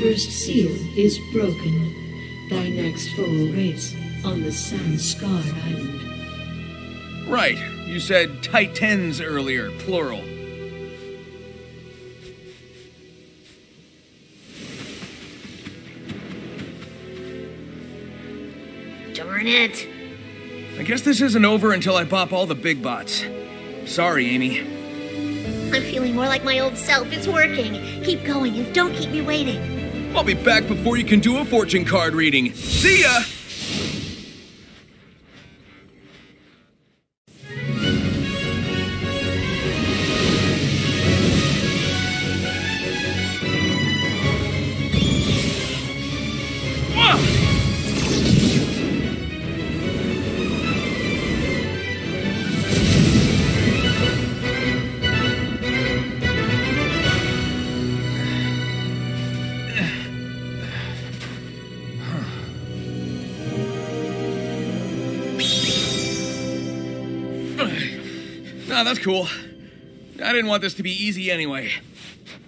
first seal is broken. Thy next foe awaits on the sand-scarred island. Right. You said Titans earlier, plural. Darn it. I guess this isn't over until I bop all the big bots. Sorry, Amy. I'm feeling more like my old self. It's working. Keep going and don't keep me waiting. I'll be back before you can do a fortune card reading. See ya! Nah, that's cool. I didn't want this to be easy anyway.